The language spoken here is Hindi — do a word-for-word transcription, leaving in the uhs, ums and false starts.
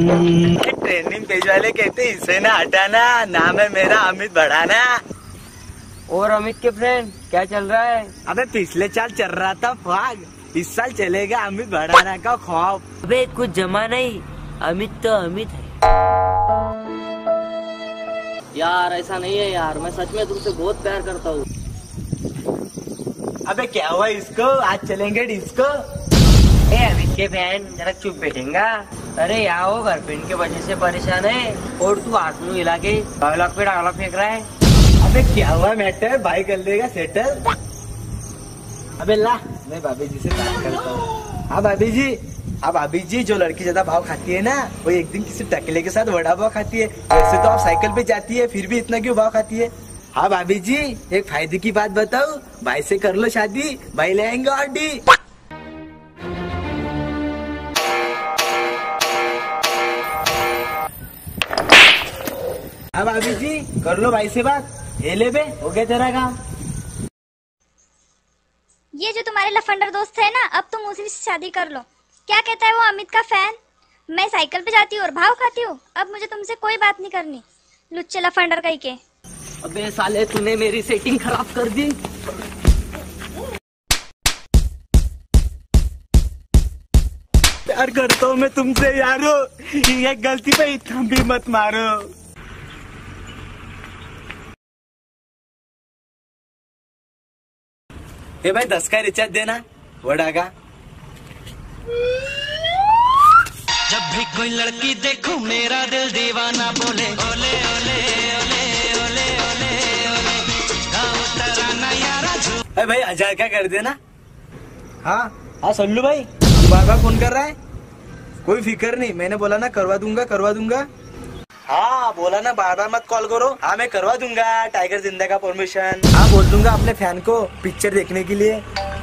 ट्रेनिंग पेज वाले कहते इसे ना हटाना, नाम है मेरा अमित भड़ाना। और अमित के फ्रेंड क्या चल रहा है? अबे पिछले साल चल रहा था फाग, इस साल चलेगा अमित भड़ाना का खौफ। अबे कुछ जमा नहीं, अमित तो अमित है यार। ऐसा नहीं है यार, मैं सच में तुमसे बहुत प्यार करता हूँ। अबे क्या हुआ इसको, आज चलेंगे डिस्को? ए अमित के बहन जरा चुप बैठेगा। अरे यहाँ वो गर्लफ्रेंड के वजह से परेशान है और तू हाथ मुँह हिला के डायलॉग पे डायलॉग फेंक रहा है। अबे क्या हुआ मैटर, भाई कर लेगा सेटल। अबे ला मैं भाभी जी से बात करता हूँ। हाँ भाभी जी, हाँ भाभी जी, जो लड़की ज्यादा भाव खाती है ना वो एक दिन किसी टकले के साथ वड़ा भाव खाती है। वैसे तो आप साइकिल पे जाती है फिर भी इतना क्यों भाव खाती है? हाँ भाभी जी, एक फायदे की बात बताओ, भाई से कर लो शादी, भाई ले आएंगे ऑडी। हाँ भाभी जी, कर लो भाई से बात, ये ले बे, हो गया तेरा काम। ये जो तुम्हारे लफंडर दोस्त है ना, अब तुम उसी से शादी कर लो। क्या कहता है वो अमित का फैन? मैं साइकिल पे जाती हूँ और भाव खाती हूँ, अब मुझे तुमसे कोई बात नहीं करनी, लुच्चे लफंडर कहीं के। अबे साले तूने मेरी सेटिंग खराब कर दी। प्यार करता हूँ मैं तुमसे यारो, ये गलती पे इतना भी मत मारो। ए भाई दस का रिचार्ज देना वड़ा का। जब भी कोई लड़की देखो मेरा दिल दीवाना बोले ओले ओले ओले ओले ओले ओले गाओ तराना यारा झूम। अरे भाई हजार का कर देना। हाँ हाँ सल्लू भाई, तू बार बार फोन कर रहा है? कोई फिक्र नहीं, मैंने बोला ना करवा दूंगा करवा दूंगा। हाँ बोला ना बार बार मत कॉल करो। हाँ मैं करवा दूंगा टाइगर जिंदा का परमिशन। हाँ बोल दूंगा अपने फैन को पिक्चर देखने के लिए।